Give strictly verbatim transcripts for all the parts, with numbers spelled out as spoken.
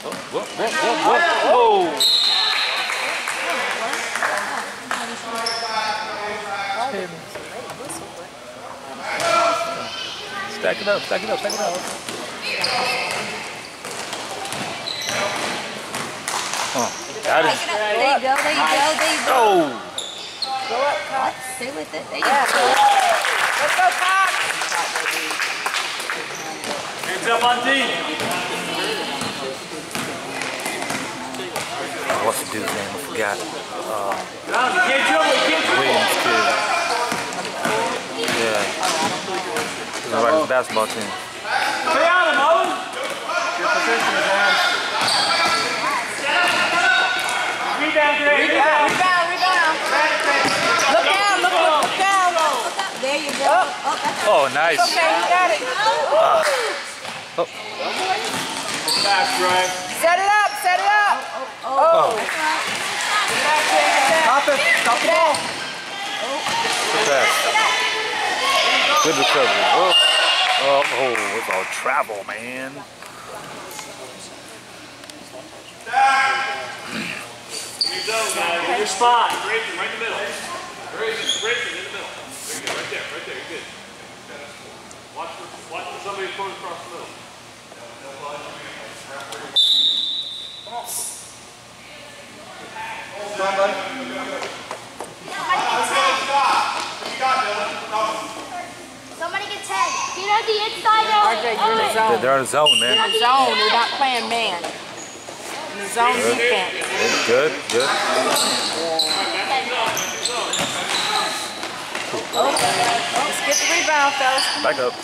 whoa, whoa, whoa, whoa. Stack it up, stack it up, stack it up. Oh, got it. There you go, there you go, there you go. Oh. Go up, Cox. Stay with it. There you go. Let's go, Cox. Hands up on D. What's the dude's name? I forgot. Uh, No, you can't jump, you can't jump. Williams kid. Yeah. He's on the basketball team. Stay on him, Owen. Your position is on. Rebound, Greg. Rebound, rebound, rebound. Look down, look, look, look down. There you go. Oh, Oh, nice. okay, you got it. Uh, oh. Fast, Greg. Set it up, set it up. Oh. Stop it, stop the ball. Good pass. Good recovery. Oh, oh, oh, it's all travel, man. Your spot. Grayson, right in the middle. Grayson, Grayson in the middle. There you go, right there, right there, you're good. Watch for, watch for somebody throw across the middle. Come on, buddy. Somebody get ten. Get on the inside of R J, you're in the zone. They're in the zone, man. You're in the zone. You're not playing man. In the zone defense. Good, good. Let's get the rebound, fellas. Back up.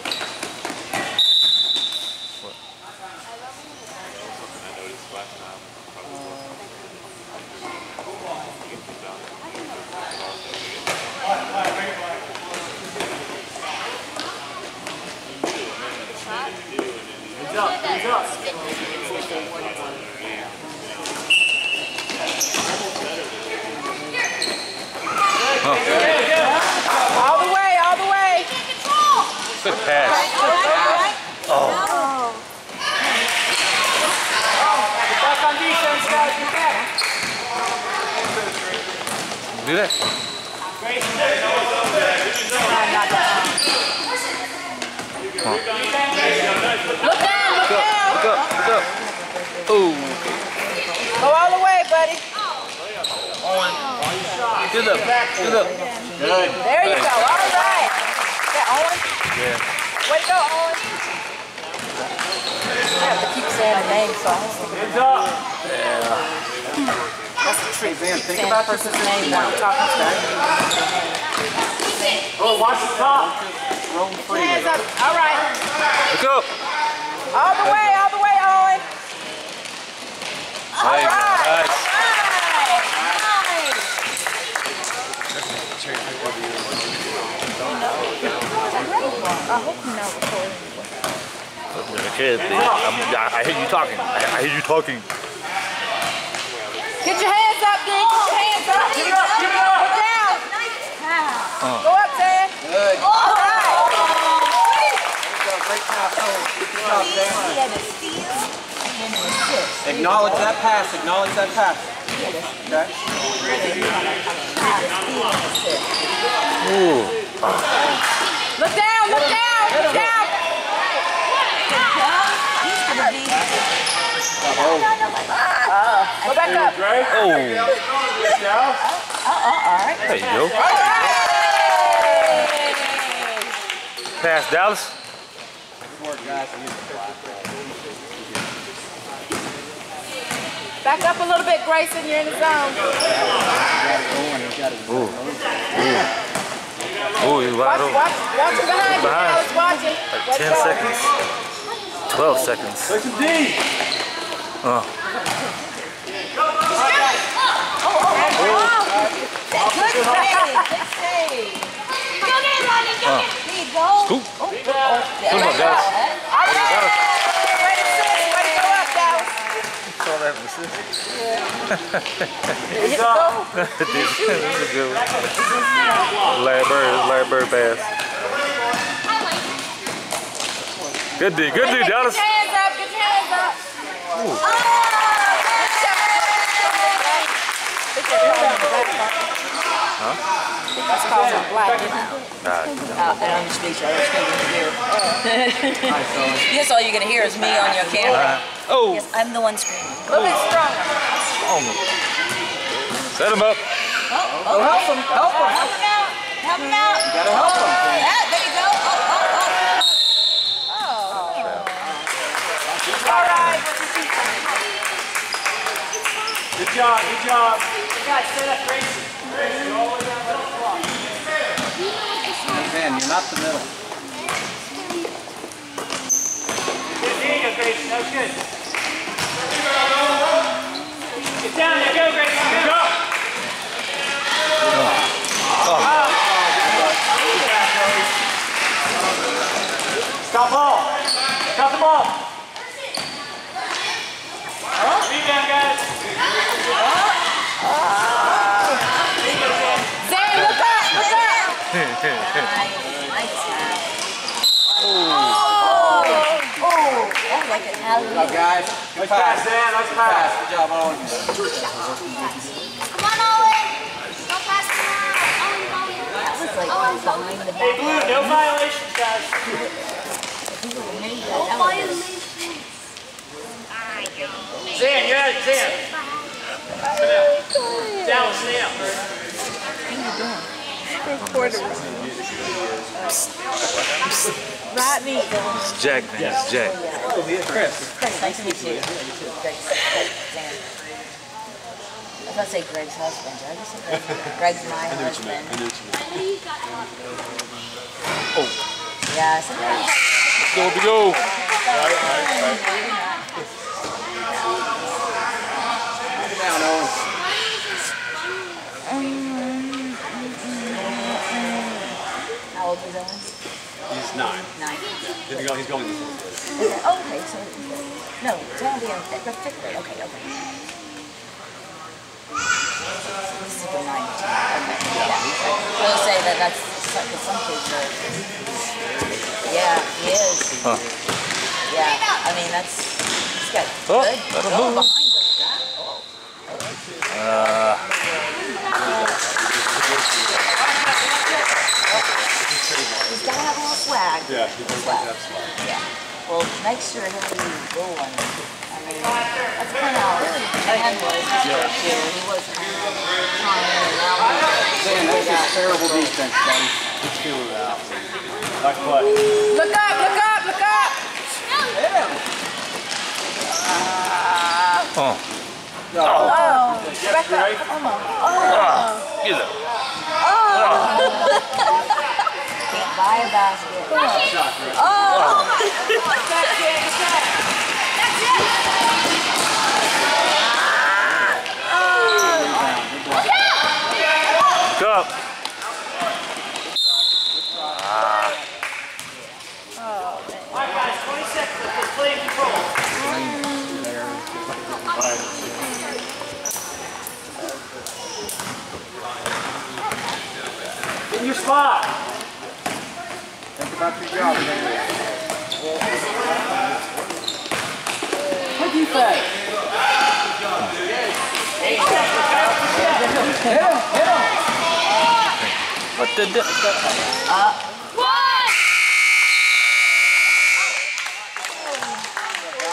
Hands up, hands up. All the way, all the way. Good pass. Oh. Get back on defense, guys. Get back. Do that. Huh. Look down, look down. Look up, look up. Oh. Go all the way, buddy. Good up, good up. Good. There you go. All right. Yeah, Owen. Yeah. Way to go, Owen. I have to keep saying the name, so Hands up. Yeah. that's the trick, man. Think about this name when I'm talking to you. Oh, watch the top. Roll free. Hands up. All right. Look up. All the way, all the way, Owen. All right. Nice. I hope you're not recording. Okay, I'm, I hear you talking. I, I hear you talking. Get your hands up, Dick. Get your hands up. Give it up, give it up. Go down. Uh. Go up, Dan. Good. All right. Great pass. Good job, He Dan. had a steal and an assist. Acknowledge that pass. Acknowledge that pass. Okay? Ooh. Look down. Look down. Look down. He's gonna be. Go back up. Greg. Oh. Uh oh, all right. There you go. All right. Pass, Dallas. Back up a little bit, Grayson. You're in the zone. Ooh. Ooh. Ooh, he's wide Watch, open. watch, watch it behind you. Behind. Dallas, watch it. Like Let's ten go. seconds. twelve seconds. Listen, D. Uh. Good save, good save. Go get it, Ronnie. Go Uh. get it. There you go. Scoop. Oh, Come on, Dallas. All right. Way to sit. Way to go up, Dallas. Saw that assist. Hit the goal. This is a good one. Larry Bird, Larry Bird pass. Good D, good D, Get Dallas. your hands up. Get your hands up. Huh? That's called some black, isn't it? Nah, Oh, and I'm just making sure I was going to hear. Yes, all you're going to hear is me on your camera. oh, Yes, I'm the one screaming. A little bit stronger. almost. Set him up. Oh, oh, help him, help him. Help him out. Help him out. You gotta help him. Ah, there you go. Oh, oh, oh. Oh. All right. Good job, good job. You guys set up Gracie. Gracie, you always have middle block. Man, you're not the middle. Good, there you go, Gracie. That was good. Get down there, go, Gracie. Go. Go. Stop ball. Stop the ball. Rebound, guys. Zane, look up, look up. Nice. Oh, oh, that's like an alley. Good job, guys. Good Let's pass, pass. Dan. Let's Good pass. pass. Good job, Owen. Come on, Owen. Don't pass it around. Owen, Owen. That was like behind the Hey, back. Blue, no violations, guys. No violations. Zan, you're at it. Zan. Come out. Down, stay out. Right me. It's Jack, man. It's Jack. Chris. Chris, nice to meet you. Greg's, Zan. I was about to say Greg's husband. Did I just say Greg's? Greg's my husband. Oh, Yeah, sometimes. go to go. Down, Owen. How old is Owen? He's nine. Nine. He's going, he's going this way. Okay, oh, okay, so, no, it's gonna be in the fifth grade, okay, okay. This is the nine, okay, yeah. We'll say that that's, because some kids are, yeah, he is. Huh. Yeah, I mean, that's, it's good. Oh, Good. that'll Oh, move. behind us, that, oh. Uh, He's gotta have a little swag. Yeah, he does Swag. have swag. Yeah. Well, make sure he'll be going. I mean, that's kind of how Dan was his first year. He was kind of trying and now he's Dan, that's just terrible defense, buddy. He's feeling it out. Nice play. Look up, look up, look up! Hit him. oh. Oh, back up, come on. Oh. Get it. Can't buy a basket. Oh! That's it, that's it. Go up. All right, guys, twenty seconds. Let's play in control. In your spot. Think about your job, Dan. What defense? Hit him, hit him. What the? Up.